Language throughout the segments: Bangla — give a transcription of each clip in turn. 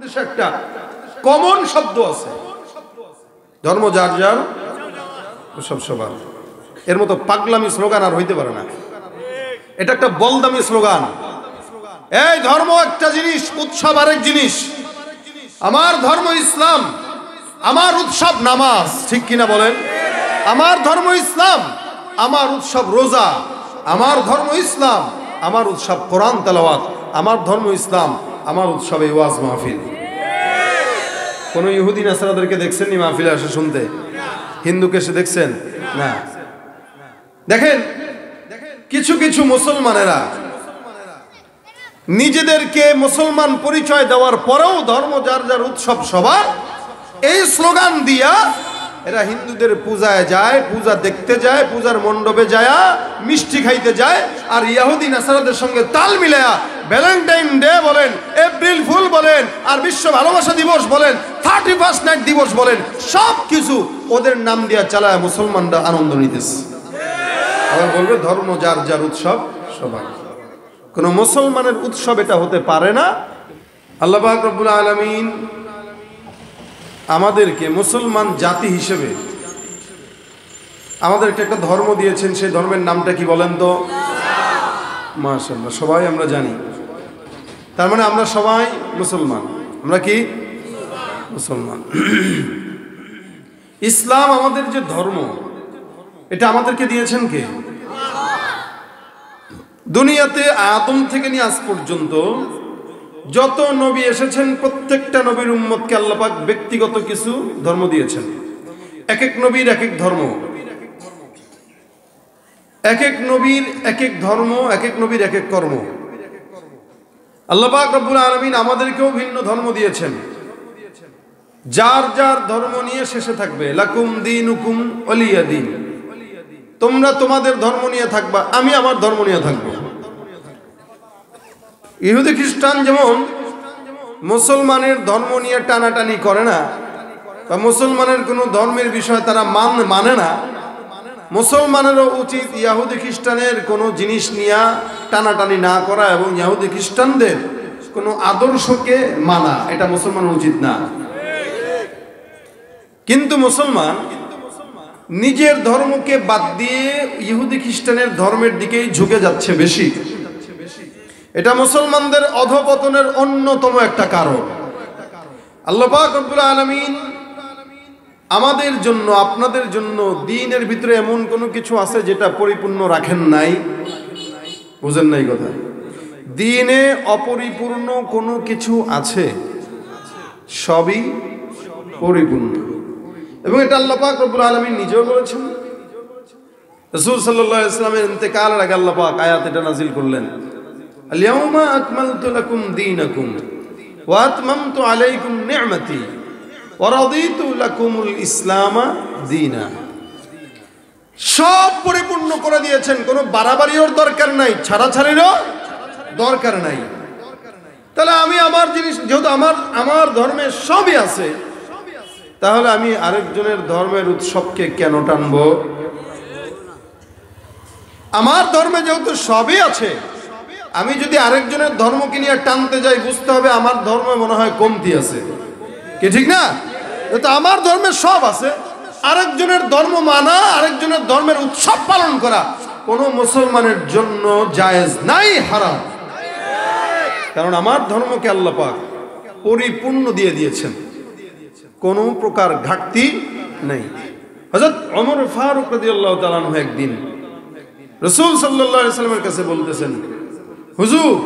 দেশে একটা কমন শব্দ আছে, ধর্ম যার যার উৎসব সবার। এর মতো পাগলামি স্লোগান আর হইতে পারে না। এটা একটা বলদামি স্লোগান। এই ধর্ম একটা জিনিস, উৎসব আরেক জিনিস। আমার ধর্ম ইসলাম, আমার উৎসব নামাজ, ঠিক কিনা বলেন? আমার ধর্ম ইসলাম, আমার উৎসব রোজা। আমার ধর্ম ইসলাম, আমার উৎসব কোরআন তেলাওয়াত। আমার ধর্ম ইসলাম, আমার উৎসব এই ওয়াজ মাহফিল। কোন ইহুদি নাসারাদেরকে দেখছেন নি মাহফিলে আসে শুনতে? হিন্দুকে এসে দেখছেন না? দেখেন, কিছু কিছু মুসলমানেরা নিজেদেরকে মুসলমান পরিচয় দেওয়ার পরেও ধর্ম যার যার উৎসব সবার এই স্লোগান দিয়া এরা হিন্দুদের পূজায় যায়, পূজা দেখতে যায়, পূজার মণ্ডপে যায়, মিষ্টি খাইতে যায়। আর ইহুদি নাসারাদের সঙ্গে তাল মিলায়া ভ্যালেন্টাইন ডে বলেন, এপ্রিল ফুল বলেন, আর বিশ্ব ভালোবাসা দিবস বলেন, 31st নাইট দিবস বলেন, সব কিছু ওদের নাম দিয়া চালায় মুসলমানরা আনন্দ নিতেছে। আবার বলবে ধর্ম যার যার উৎসব সবার। কোন মুসলমানের উৎসব এটা হতে পারে না। আল্লাহ পাক রব্বুল আলামিন আমাদেরকে মুসলমান জাতি হিসেবে আমাদেরকে একটা ধর্ম দিয়েছেন। সেই ধর্মের নামটা কি বলেন তো? মাশাআল্লাহ, সবাই আমরা জানি। তার মানে আমরা সবাই মুসলমান। আমরা কি মুসলমান? ইসলাম আমাদের যে ধর্ম, এটা আমাদেরকে দিয়েছেন কে? দুনিয়াতে আদম থেকে নিয়ে আজ পর্যন্ত যত নবী এসেছেন প্রত্যেকটা নবীর উম্মতকে আল্লাহ পাক ব্যক্তিগত কিছু ধর্ম দিয়েছেন। এক এক নবীর এক এক ধর্ম, এক এক নবীর এক এক ধর্ম, এক এক নবীর এক এক কর্ম। আল্লাহ পাক রব্বুল আলামিন আমাদেরকেও ভিন্ন ধর্ম দিয়েছেন। যার যার ধর্ম নিয়ে শেষে থাকবে লাকুম দীনুকুম ওয়ালিয়া দীন। তোমরা তোমাদের ধর্ম নিয়ে থাকবা, আমি আমার ধর্ম নিয়ে থাকবো। ইহুদি খ্রিস্টান যেমন মুসলমানের ধর্ম নিয়ে টানাটানি করে না, বা মুসলমানের কোনো ধর্মের বিষয় তারা মানে না, মুসলমানেরও উচিত ইহুদি খ্রিস্টানের কোনো জিনিস নিয়ে টানাটানি না করা এবং ইহুদি খ্রিস্টানদের কোনো আদর্শকে মানা, এটা মুসলমানের উচিত না। কিন্তু মুসলমান নিজের ধর্মকে বাদ দিয়ে ইহুদি খ্রিস্টানের ধর্মের দিকেই ঝুঁকে যাচ্ছে বেশি। এটা মুসলমানদের অধঃপতনের অন্যতম একটা কারণ। আল্লাহ পাক রব্বুল আলামিন আমাদের জন্য, আপনাদের জন্য দ্বীনের ভিতরে এমন কোনো কিছু আছে যেটা পরিপূর্ণ রাখেন নাই? বুঝেন নাই কথা? দ্বীনে অপরিপূর্ণ কোনো কিছু আছে? সবই পরিপূর্ণ। এবং এটা আল্লাহ পাক রব্বুল আলামিন নিজেও বলেছেন। রাসূল সাল্লাল্লাহু আলাইহি ওয়াসাল্লামের ইন্তেকালের আগে আল্লাহ পাক আয়াত এটা নাযিল করলেন, আল-ইয়াওমা আকমালতু লাকুম দীনাকুম ওয়া আতমামতু আলাইকুম নি'মাতি ওয়া রাদিতু লাকুমুল ইসলামা দীনা। সব পরিপূর্ণ করে দিয়েছেন, কোনো বাড়াবাড়ির দরকার নাই, ছাড়াছাড়িরও দরকার নাই। তাহলে আমি আমার জিনিস, যেহেতু আমার ধর্মে সবই আছে, তাহলে আমি আরেকজনের ধর্মের উৎসবকে কেন টানবো? আমার ধর্মে যেহেতু সবই আছে, আমি যদি আরেকজনের ধর্মকে নিয়ে টানতে যাই, বুঝতে হবে আমার ধর্মে মনে হয় কমতি আছে, কি ঠিক না? তো আমার ধর্মে সব আছে, আরেকজনের ধর্ম মানা, আরেকজনের ধর্মের উৎসব পালন করা কোন মুসলমানের জন্য জায়েজ নাই, হারাম। কারণ আমার ধর্মকে আল্লাহ পাক পরিপূর্ণ দিয়ে দিয়েছেন, কোনো প্রকার ঘাটতি নেই। হযরত ওমর ফারুক রাদিয়াল্লাহু তাআলা আনহু একদিন রাসূল সাল্লাল্লাহু আলাইহি ওয়াসাল্লামের কাছে বলতেছেন, হুজুর,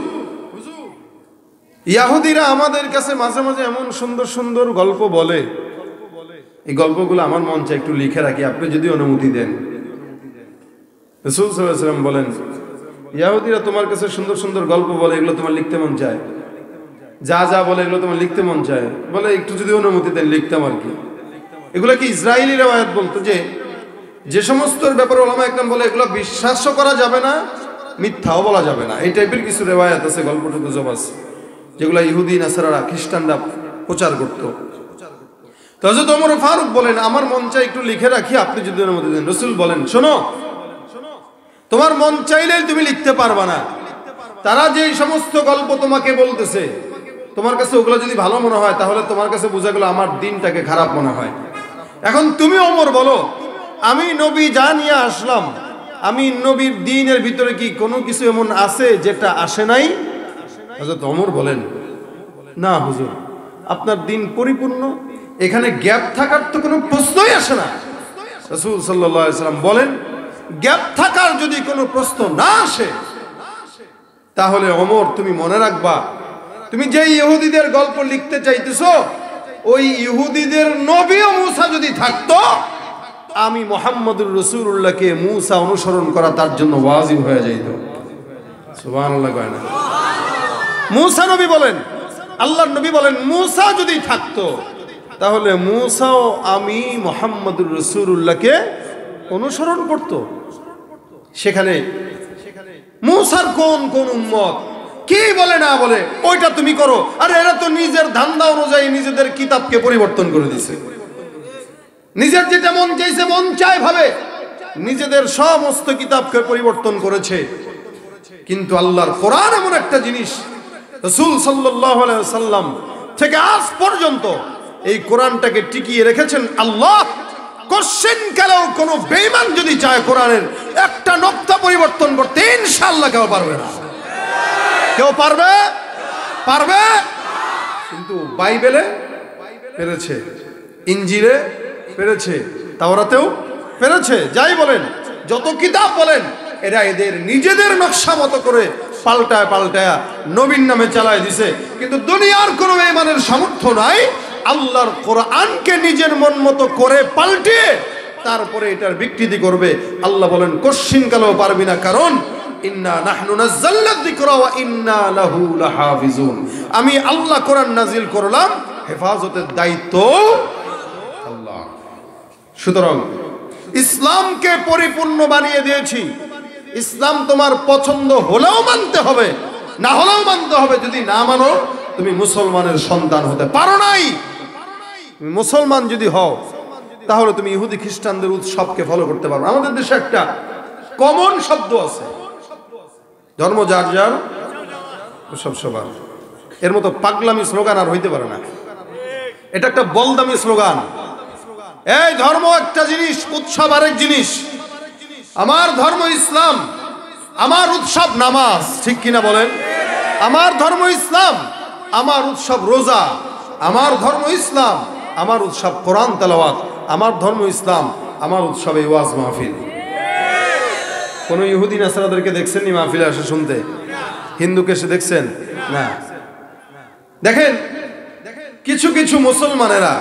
ইহুদিরা আমাদের কাছে মাঝে মাঝে এমন সুন্দর সুন্দর গল্প বলে, এই গল্পগুলো আমার মন চায় একটু লিখে রাখি, আপনি যদি অনুমতি দেন। রাসূল সাল্লাল্লাহু আলাইহি ওয়াসাল্লাম বলেন, ইহুদিরা তোমার কাছে সুন্দর সুন্দর গল্প বলে, এগুলো তোমার লিখতে মন চায়? যা যা বলে এগুলো তোমার লিখতে মন চায়? বলে একটু যদি অনুমতি দেন লিখতাম আর কি। এগুলো কি ইসরায়েলি রিওয়ায়াত বলতো, যে সমস্ত ব্যাপারে ওলামা একরাম বলে এগুলো বিশ্বাসও করা যাবে না, মিথ্যাও বলা যাবে না, এই টাইপের কিছু রিওয়ায়াত আছে, গল্পটুকু জব আছে, যেগুলো ইহুদি নাসারারা খ্রিস্টানরা প্রচার করতো। তো হযরত ওমর ফারুক বলেন, আমার মন চাই একটু লিখে রাখি, আপনি যদি অনুমতি দেন। রাসূল বলেন, শোনো, তোমার মন চাইলেই তুমি লিখতে পারবা না। তারা যে সমস্ত গল্প তোমাকে বলতেছে, তোমার কাছে ওগুলো যদি ভালো মনে হয় তাহলে তোমার কাছে বোঝা গেল আমার দিনটাকে খারাপ মনে হয়। এখন তুমি ওমর বলো, আমি নবী যা নিয়ে আসলাম, আমি নবীর দ্বীনের ভিতরে কি কোনো কিছু এমন আছে যেটা আসে নাই? হযরত ওমর বলেন, না হুজুর, আপনার দ্বীন পরিপূর্ণ, এখানে গ্যাপ থাকার তো কোনো প্রশ্নই আসে না। রাসূল সাল্লাল্লাহু আলাইহি সাল্লাম বলেন, গ্যাপ থাকার যদি কোনো প্রশ্ন না আসে তাহলে ওমর তুমি মনে রাখবা, তুমি যে ইহুদিদের গল্প লিখতে চাইতেছো, ওই ইহুদিদের নবীও মূসা যদি থাকতো, আমি মুহাম্মদুর রাসূলুল্লাহকে মূসা অনুসরণ করা তার জন্য ওয়াজিব হয়ে যাইত। সুবহানাল্লাহ কয় না? মূসা নবী বলেন, আল্লাহর নবী বলেন, মূসা যদি থাকতো তাহলে মূসাও আমি মুহাম্মদুর রাসূলুল্লাহকে অনুসরণ করত। সেখানে মূসার কোন কোন উম্মত কি বলে না বলে ওইটা তুমি করো, আর এরা তো নিজের ধান্দা অনুযায়ী নিজেদের কিতাবকে পরিবর্তন করে দিছে, নিজের যেটা মন চাইছে মন চায় ভাবে নিজেদের সমস্ত কিতাবকে পরিবর্তন করেছে। কিন্তু আল্লাহর কোরআন এমন একটা জিনিস, রাসূল সাল্লাল্লাহু আলাইহি ওয়াসাল্লাম থেকে আজ পর্যন্ত এই কোরআনটাকে টিকিয়ে রেখেছেন আল্লাহ। কোশ্চেন কালেও কোনো বেঈমান যদি চায় কোরআনের একটা নকতা পরিবর্তন করতে, ইনশাআল্লাহ কেউ পারবে না। কেউ পারবে? পারবে। কিন্তু বাইবেলে পেরেছে, ইনজিলে পেরেছে, তাওরাতেও পেরেছে, যাই বলেন, যত কিতাব বলেন, এরা এদের নিজেদের নকশা মতো করে পাল্টায় পাল্টায় নবীর নামে চালায় দিছে। কিন্তু দুনিয়ার কোনো বেঈমানের সামর্থ্য নাই আল্লাহর কোরআনকে নিজের মন মতো করে পাল্টে তারপরে এটার বিকৃতি করবে। আল্লাহ বলেন, কোশ্চিন কালেও পারবি না, কারণ ইন্না নাহনু নাযালনা যিকরা ওয়া ইন্না লাহু লাহাফিজুন। আমি আল্লাহ কোরআন নাজিল করলাম, হেফাজতের দায়িত্ব আল্লাহ। সুতরাং ইসলামকে পরিপূর্ণ বানিয়ে দিয়েছি। ইসলাম তোমার পছন্দ হলেও মানতে হবে, না হলেও মানতে হবে। যদি না মানো তুমি মুসলমানের সন্তান হতে পারো নাই। তুমি মুসলমান যদি হও তাহলে তুমি ইহুদি খ্রিস্টানদের উৎসবকে ফলো করতে পারবে। আমাদের দেশে একটা কমন শব্দ আছে, ধর্ম যার যার উৎসব সবার। এর মতো পাগলামি স্লোগান আর হইতে পারে না। এটা একটা বলদামি স্লোগান। এই ধর্ম একটা জিনিস, উৎসব আরেক জিনিস। আমার ধর্ম ইসলাম, আমার উৎসব নামাজ, ঠিক কিনা বলেন? আমার ধর্ম ইসলাম, আমার উৎসব রোজা। আমার ধর্ম ইসলাম, আমার উৎসব কোরআন তেলাওয়াত। আমার ধর্ম ইসলাম, আমার উৎসব এই ওয়াজ মাহফিল। কোন ইহুদি নাসারাদেরকে দেখছেন নি মাহফিলে আসে শুনতে? হিন্দুকে এসে দেখছেন না? দেখেন, কিছু কিছু মুসলমানেরা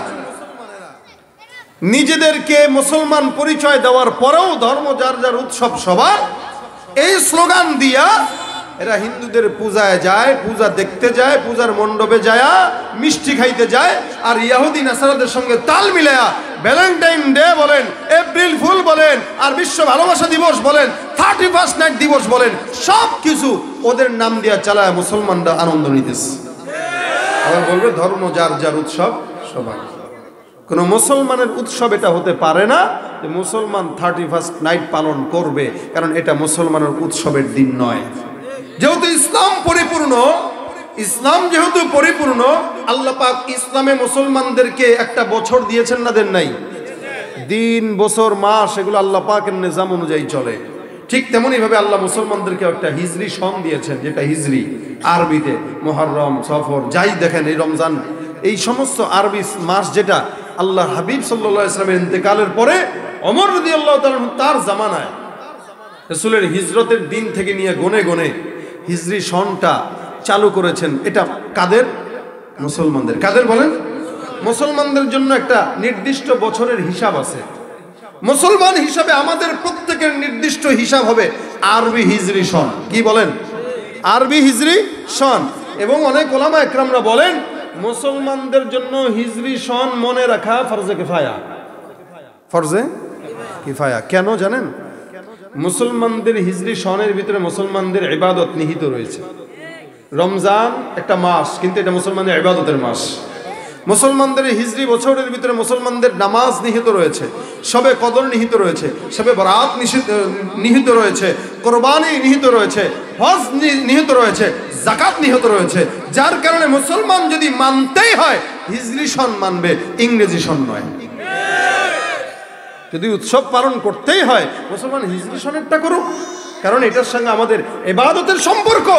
নিজেদেরকে মুসলমান পরিচয় দেওয়ার পরেও ধর্ম যার যার উৎসব সবার এই স্লোগান দিয়া এরা হিন্দুদের পূজায় যায়, পূজা দেখতে যায়, পূজার মণ্ডপে যায়, মিষ্টি খাইতে যায়, আর ইহুদি নাসারাদের সঙ্গে তাল মিলায়া ভ্যালেন্টাইন ডে বলেন, এপ্রিল ফুল বলেন, আর বিশ্ব ভালোবাসা দিবস বলেন, 31st নাইট দিবস বলেন, সব কিছু ওদের নাম দিয়া চালায় মুসলমানরা আনন্দ নিতেছে। আবার বলবে ধর্ম যার যার উৎসব সবার। কোন মুসলমানের উৎসব এটা হতে পারে না যে মুসলমান 31st নাইট পালন করবে, কারণ এটা মুসলমানের উৎসবের দিন নয়। যেহেতু ইসলাম পরিপূর্ণ, ইসলাম যেহেতু পরিপূর্ণ, আল্লাহ পাক ইসলামে মুসলমানদেরকে একটা বছর দিয়েছেন না দেন নাই? দিন, বছর, মাস এগুলো আল্লাহ পাকের নিজাম অনুযায়ী চলে। ঠিক তেমনি ভাবে আল্লাহ মুসলমানদেরকে একটা হিজরি সন দিয়েছেন, যেটা হিজরি আরবিতে মুহররম, সফর, যাই দেখেন, এই রমজান, এই সমস্ত আরবি মাস, যেটা আল্লাহ হাবিব সাল্লাল্লাহু আলাইহি ওয়াসাল্লামের ইন্তেকালের পরে ওমর রাদিয়াল্লাহু তাআলা তার জামানায় রাসূলের হিজরতের দিন থেকে নিয়ে গনে গনে হিজরি সনটা চালু করেছেন। এটা কাদের? মুসলমানদের। কাদের বলেন? মুসলমানদের জন্য একটা নির্দিষ্ট বছরের হিসাব আছে। মুসলমান হিসাবে আমাদের প্রত্যেকের নির্দিষ্ট হিসাব হবে আরবি হিজরি সন। কি বলেন? আরবি হিজরি সন। এবং অনেক ওলামা একরামরা বলেন মুসলমানদের জন্য হিজরি সন মনে রাখা ফরজে কিফায়া। ফরজে কিফায়া কেন জানেন? মুসলমানদের হিজরি সনের ভিতরে মুসলমানদের ইবাদত নিহিত রয়েছে। রমজান একটা মাস, কিন্তু এটা মুসলমানদের ইবাদতের মাস। মুসলমানদের হিজরি বছরের ভিতরে মুসলমানদের নামাজ নিহিত রয়েছে, শবে কদর নিহিত রয়েছে, শবে বরাত নিহিত রয়েছে, কোরবানি নিহিত রয়েছে, হজ নিহিত রয়েছে, যাকাত নিহিত রয়েছে। যার কারণে মুসলমান যদি মানতেই হয় হিজরি সন মানবে, ইংরেজি সন নয়। যদি উৎসব পালন করতেই হয় মুসলমান হিজরি সনেরটা করুক, কারণ এটার সঙ্গে আমাদের ইবাদতের সম্পর্ক।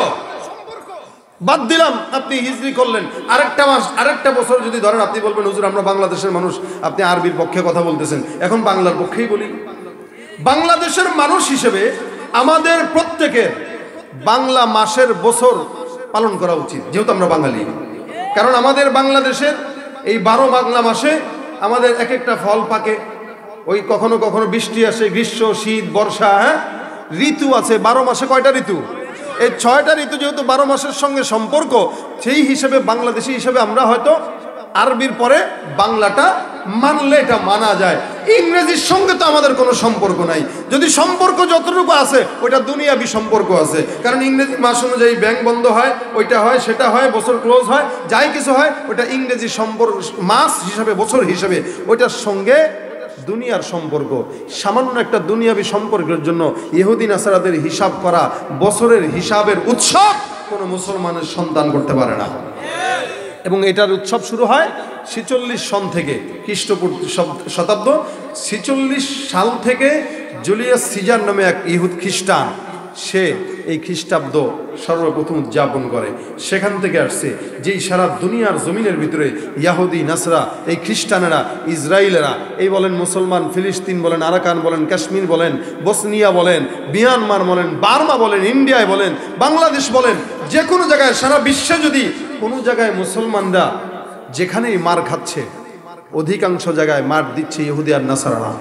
বাদ দিলাম আপনি হিজরি করলেন, আরেকটা মাস আরেকটা বছর যদি ধরেন, আপনি বলবেন হুজুর আমরা বাংলাদেশের মানুষ, আপনি আরবির পক্ষে কথা বলতেছেন, এখন বাংলার পক্ষেই বলি। বাংলাদেশের মানুষ হিসেবে আমাদের প্রত্যেকের বাংলা মাসের বছর পালন করা উচিত, যেহেতু আমরা বাঙালি। কারণ আমাদের বাংলাদেশের এই 12 বাংলা মাসে আমাদের এক একটা ফল পাকে, ওই কখনো কখনো বৃষ্টি আসে, গ্রীষ্ম, শীত, বর্ষা, হ্যাঁ ঋতু আছে। 12 মাসে কয়টা ঋতু? এই 6টা ঋতু যেহেতু 12 মাসের সঙ্গে সম্পর্ক, সেই হিসেবে বাংলাদেশি হিসেবে আমরা হয়তো আরবির পরে বাংলাটা মানলে এটা মানা যায়। ইংরেজির সঙ্গে তো আমাদের কোনো সম্পর্ক নাই। যদি সম্পর্ক যতটুকু আছে ওইটা দুনিয়াবি সম্পর্ক আছে, কারণ ইংরেজি মাস অনুযায়ী ব্যাংক বন্ধ হয়, ওইটা হয়, সেটা হয়, বছর ক্লোজ হয়, যাই কিছু হয় ওইটা ইংরেজি সম্পর্ক, মাস হিসাবে, বছর হিসাবে, ওইটার সঙ্গে দুনিয়ার সম্পর্ক। সামান্য একটা দুনিয়াবি সম্পর্কের জন্য ইহুদি নাসারাদের হিসাব করা বছরের হিসাবের উৎসব কোনো মুসলমানের সন্তান করতে পারে না। এবং এটার উৎসব শুরু হয় 46 সন থেকে, খ্রিস্টপূর্ব শতাব্দ 46 সাল থেকে জুলিয়াস সিজার নামে এক ইহুদ খ্রিস্টান, সে এই খ্রিস্টাব্দ সর্বপ্রথম উদযাপন করে। সেখান থেকে আসছে যেই সারা দুনিয়ার জমিনের ভিতরে ইয়াহুদি নাসরা, এই খ্রিস্টানেরা, ইসরায়েলেরা, এই বলেন মুসলমান, ফিলিস্তিন বলেন, আরাকান বলেন, কাশ্মীর বলেন, বসনিয়া বলেন, মিয়ানমার বলেন, বার্মা বলেন, ইন্ডিয়ায় বলেন, বাংলাদেশ বলেন, যে কোনো জায়গায় সারা বিশ্বে যদি কোনো জায়গায় মুসলমানরা যেখানেই মার খাচ্ছে, অধিকাংশ জায়গায় মার দিচ্ছে ইহুদি আর নাসারারা।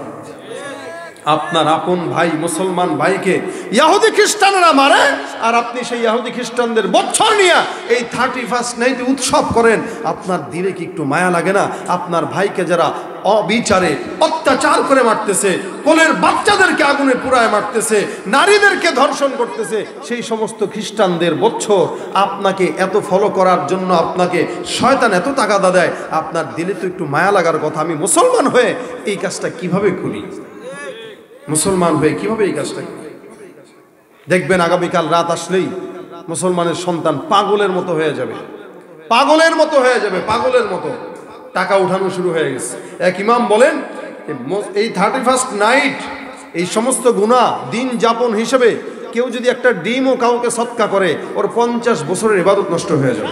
আপনার আপন ভাই মুসলমান ভাইকে ইহুদি খ্রিস্টানরা মারে, আর আপনি সেই ইহুদি খ্রিস্টানদের বছর নিয়ে এই 31st নাইটে উৎসব করেন। আপনার দিলে কি একটু মায়া লাগে না? আপনার ভাইকে যারা অবিচারে অত্যাচার করে মারতেছে, কোলের বাচ্চাদেরকে আগুনে পুড়ায় মারতেছে, নারীদেরকে ধর্ষণ করতেছে, সেই সমস্ত খ্রিস্টানদের বছর আপনাকে এত ফলো করার জন্য আপনাকে শয়তান এত তাগাদা দেয়, আপনার দিলে তো একটু মায়া লাগার কথা। আমি মুসলমান হয়ে এই কাজটা কিভাবে করি? মুসলমান হয়ে কিভাবে এই কাজটা করি? দেখবেন আগামীকাল রাত আসলেই মুসলমানের সন্তান পাগলের মতো হয়ে যাবে, পাগলের মতো হয়ে যাবে, পাগলের মতো টাকা উঠানো শুরু হয়ে গেছে। এক ইমাম বলেন এই 31st নাইট, এই সমস্ত গুনাহ দিন যাপন হিসেবে কেউ যদি একটা ডিমও কাউকে সৎকা করে, ওর 50 বছরের ইবাদত নষ্ট হয়ে যাবে।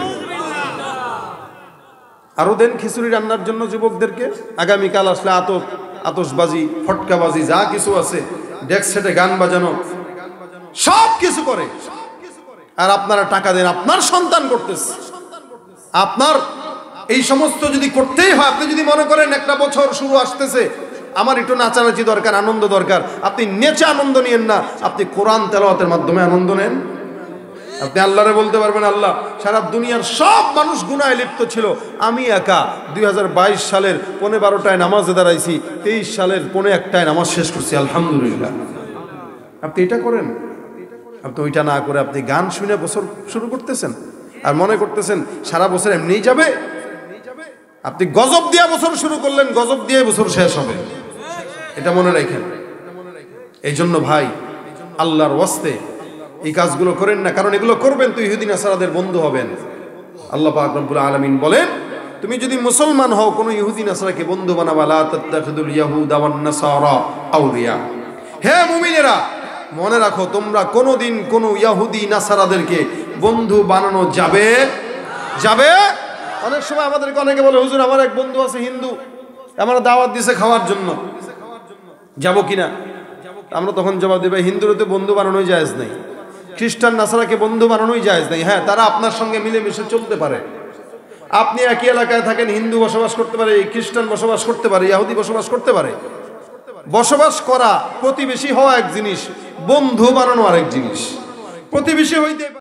আরো দেন খিচুড়ি রান্নার জন্য যুবকদেরকে, আগামীকাল আসলে আতশবাজি, ফটকাবাজি, যা কিছু আছে, ডেস্ক সেটে গান বাজানো, সব কিছু করে, আর আপনারা টাকা দেন, আপনার সন্তান করতেছে। আপনার এই সমস্ত যদি করতেই হয়, আপনি যদি মনে করেন একটা বছর শুরু আসতেছে, আমার একটু নাচানাচি দরকার, আনন্দ দরকার, আপনি নেচে আনন্দ নিয়েন না, আপনি কোরআন তেলাওয়াতের মাধ্যমে আনন্দ নেন। আপনি আল্লাহরে বলতে পারবেন, আল্লাহ সারা দুনিয়ার সব মানুষ গুনাহে লিপ্ত ছিল, আমি একা 2022 সালের 12:30টায় নামাজে দাঁড়াইছি, 23 সালের 1:45টায় নামাজ শেষ করছি, আলহামদুলিল্লাহ। আপনি এটা করেন? আপনি ওইটা না করে আপনি গান শুনে বছর শুরু করতেছেন আর মনে করতেছেন সারা বছর এমনিই যাবে। আপনি গজব দিয়ে বছর শুরু করলেন, গজব দিয়ে বছর শেষ হবে, এটা মনে রাখেন। এই জন্য ভাই আল্লাহর ওয়াস্তে এই কাজগুলো করেন না, কারণ এগুলো করবেন তো ইহুদি নাসারাদের বন্ধু হবেন। আল্লাহ পাক রব্বুল আলামিন বলেন, তুমি যদি মুসলমান হও কোনো ইহুদি নাসারাকে বন্ধু বানাবা, লা তাত্তাখিদুল ইয়াহুদা ওয়ান নাসারা আউলিয়া। হে মুমিনেরা, মনে রাখো তোমরা কোনোদিন কোনো ইহুদি নাসারাদেরকে বন্ধু বানানো যাবে যাবে। অনেক সময় আমাদেরকে অনেকে বলে, হুজুর আমার এক বন্ধু আছে হিন্দু, আমার দাওয়াত দিছে খাওয়ার জন্য, যাব কিনা? আমরা তখন জবাব দেব, হিন্দুরতে বন্ধু বানানোই জায়েজ নাই, খ্রিস্টান নাসারাকে বন্ধু বানানোই জায়েজ নাই। হ্যাঁ, তারা আপনার সঙ্গে মিলেমিশে চলতে পারে। আপনি একই এলাকায় থাকেন, হিন্দু বসবাস করতে পারে, খ্রিস্টান বসবাস করতে পারে, ইহুদি বসবাস করতে পারে। বসবাস করা, প্রতিবেশী হওয়া এক জিনিস, বন্ধু বানানো আরেক জিনিস। প্রতিবেশী হইতে